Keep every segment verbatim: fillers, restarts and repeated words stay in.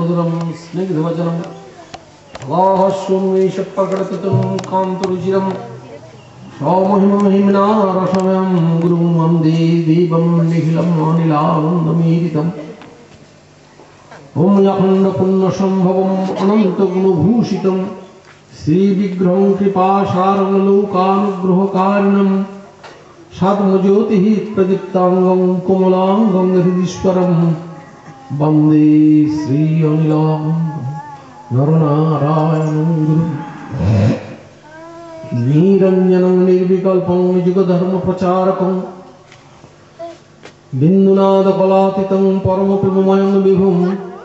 मधुरम स्निग्धवचनम वाहस्वमेशप्रकटततं कान्तरुचिरं सौमहिमहिम्ना रसमयं गुरुं वन्दे देवं निखिलं अनिलानन्दमीरितम् ॐ अखण्डपुण्यसम्भवम् अनन्तगुणभूषितं श्रीविग्रहं कृपासारं लोकानुग्रहकारिणं साधुज्योतिः प्रदीप्तांगं कोमलांगं हृदीश्वरं वन्दे श्री अनिलानन्दं नरनारायणं गुरुं निरञ्जनं निर्विकल्पं युगधर्मप्रचारकं बिन्दुनादकलातीतं परमप्रेममयं विभुं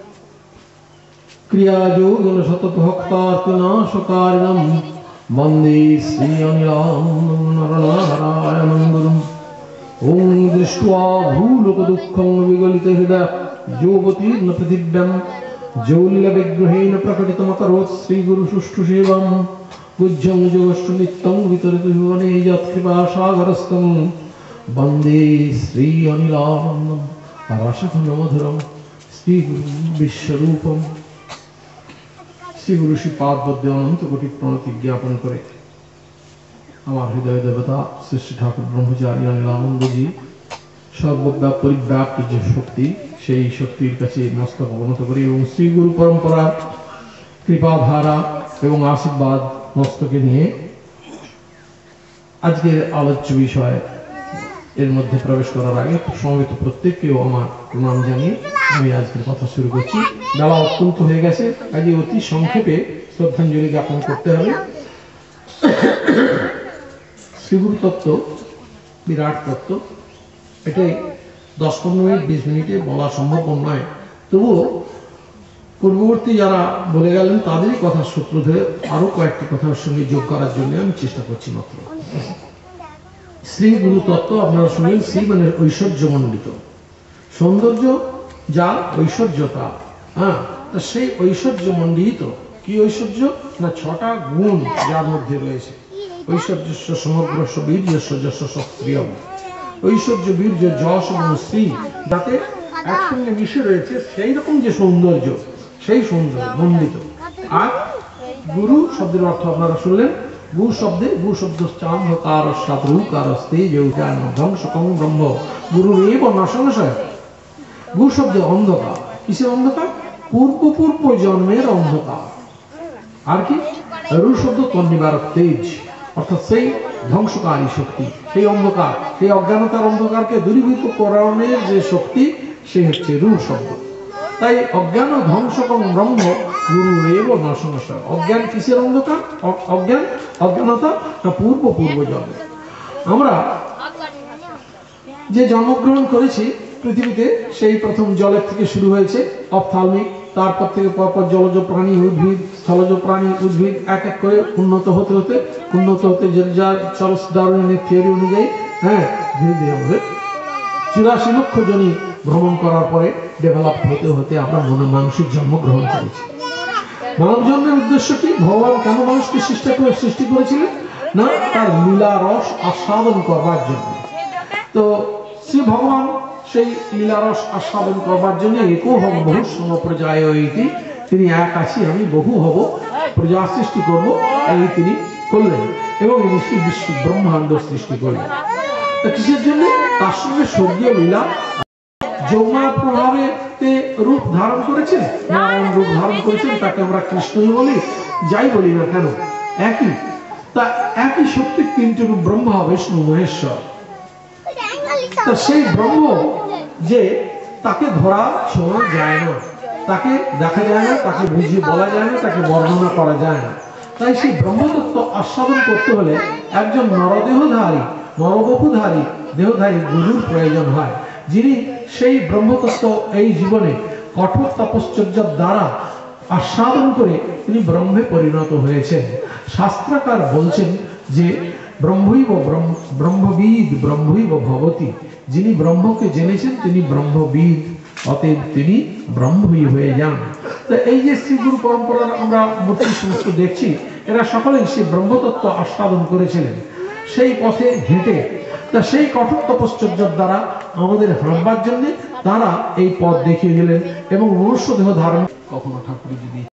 क्रियायोगिन सततभक्तार्तिनाशकारिणं वन्दे श्री अनिलानन्दं नरनारायणं गुरुं ॐ दृष्ट्वा भूलोकदुःखं विगलितहृदय योऽवतीर्न पृथिव्यां जौलिलविग्रहेण प्रकटितमकरोत् श्रीगुरुसुष्ठुसेवां पूज्यं योगस्तु नित्यं वितरितु भुवने यत्कृपासागरस्थं वन्दे श्री अनिलानन्दं रसघनमधुरं श्रीगुरुं विश्वरूपं श्रीगुरु श्रीपादपद्मे अनंत कोटि प्रणति ज्ञापन करे আমার হৃদয় দেবতা শ্রী শ্রী ঠাকুর ব্রহ্মচারী অনিলানন্দ জি সর্বব্যাপী পরিব্যাপ্ত যে শক্তি সেই শক্তির কাছে মস্তক অবনত করি এবং শ্রী গুরু পরম্পরা কৃপাধারা এবং আশীর্বাদ মস্তকে নিয়ে আজকের আলোচ্য বিষয় এর মধ্যে প্রবেশ করার আগে সমবেত প্রত্যেককেও আমার প্রণাম জানিয়ে আমি আজকের কথা শুরু করছি। বেলা অত্যন্ত হয়ে গেছে, কাজে অতি সংক্ষেপে শ্রদ্ধাঞ্জলি জ্ঞাপন করতে হবে। শ্রীগুরু তত্ত্ব বিরাট তত্ত্ব, এটাই দশ পনেরো মিনিট বিশ মিনিটে বলা সম্ভব নয়, তবুও পূর্ববর্তী যারা বলে গেলেন তাদেরই কথার সূত্র ধরে আরো কয়েকটি কথার সঙ্গে যোগ করার জন্য আমি চেষ্টা করছি মাত্র। শ্রী গুরু তত্ত্ব আপনারা শুনলেন, শ্রী মানে ঐশ্বর্য মণ্ডিত, সৌন্দর্য যা ঐশ্বর্যতা, হ্যাঁ, তা সেই ঐশ্বর্য মণ্ডিত কি ঐশ্বর্য না ছটা গুণ যার মধ্যে রয়েছে। ঐশ্বর্যস্য সমগ্রস্য বীর্যস্য যশ সক্রিয়ম, ঐশ্বর্য বীর্য যশ এবং শ্রী যাতে একসঙ্গে মিশে রয়েছে সেই রকম যে সৌন্দর্য, সেই সৌন্দর্য মণ্ডিত। আর গুরু শব্দের অর্থ আপনারা শুনলেন, গু শব্দে গু শব্দ চান্ধকার সাধুকার স্তেজ ধ্বংসকং ব্রহ্ম গুরু এব না সংশয়। গু শব্দে অন্ধকার, কিসের অন্ধকার? পূর্ব পূর্ব জন্মের অন্ধকার। আর কি রু শব্দ তন্নিবারক তেজ, অর্থাৎ সেই ধ্বংসকারী শক্তি, সেই অন্ধকার, সেই অজ্ঞানতার অন্ধকারকে দূরীভূত করানোর যে শক্তি সে হচ্ছে রু শব্দ। তাই অজ্ঞান ধ্বংসকং ব্রহ্ম গুরু এব না সংশয়। অজ্ঞান কিসের অন্ধকার? অজ্ঞান অজ্ঞানতা না পূর্ব পূর্ব জন্ম। আমরা যে জন্মগ্রহণ করেছি পৃথিবীতে, সেই প্রথম জলের থেকে শুরু হয়েছে অপথ্যালমিক, তারপর থেকে পরপর জলজ প্রাণী উদ্ভিদ স্থলজ প্রাণী উদ্ভিদ এক এক করে উন্নত হতে হতে উন্নত হতে যার চার্লস ডারউইনের থিওরি অনুযায়ী, হ্যাঁ, ধীরে ধীরে আমাদের চুরাশি লক্ষ জনই ভ্রমণ করার পরে ডেভেলপ হতে হতে আমরা মনে মানসিক জন্মগ্রহণ করেছি। মানব জন্মের উদ্দেশ্য কি? ভগবান কেন মানুষকে সৃষ্টি করে সৃষ্টি করেছিলেন? না তার লীলা রস আস্বাদন করবার জন্য। তো শ্রী ভগবান সেই লীলারস আস্বাদন করবার জন্য একো হব বহু সম প্রজায় ইতি, তিনি এক আছি আমি বহু হব, প্রজা সৃষ্টি করব, এই তিনি করলেন এবং বিশ্ব বিশ্ব ব্রহ্মাণ্ড সৃষ্টি করলেন। তা কিসের জন্য? তার সঙ্গে স্বর্গীয় লীলা যৌমা প্রভাবে রূপ ধারণ করেছেন, নারায়ণ রূপ ধারণ করেছেন, তাকে আমরা কৃষ্ণই বলি, যাই বলি না কেন একই। তা একই শক্তির তিনটি রূপ, ব্রহ্মা বিষ্ণু মহেশ্বর। তা সেই ব্রহ্ম যে তাকে ধরা ছোঁয়া যায় না, তাকে দেখা যায় না, তাকে বুঝিয়ে বলা যায় না, তাকে বর্ণনা করা যায় না। তাই সেই ব্রহ্মতত্ত্ব আস্বাদন করতে হলে একজন নরদেহধারী নরবপুধারী দেহধারী গুরুর প্রয়োজন হয়, যিনি সেই ব্রহ্মতত্ত্ব এই জীবনে কঠোর তপশ্চর্যার দ্বারা আস্বাদন করে তিনি ব্রহ্মে পরিণত হয়েছেন। শাস্ত্রকার বলছেন যে ব্রহ্মৈব ব্রহ্মবিদ ব্রহ্মৈব ভবতি, যিনি ব্রহ্মকে জেনেছেন তিনি ব্রহ্মবিদ, অতএব তিনি ব্রহ্মই হয়ে যান। তো এই যে শ্রীগুরু পরম্পরার আমরা মূর্তি সমস্ত দেখছি, এরা সকলেই সেই ব্রহ্মতত্ত্ব আস্বাদন করেছিলেন সেই পথে হেঁটে। তা সেই কঠোর তপশ্চর্যার দ্বারা আমাদের হাঁটবার জন্য তারা এই পথ দেখিয়ে গেলেন এবং মনুষ্য দেহ ধারণ কখনো ঠাকুর যদি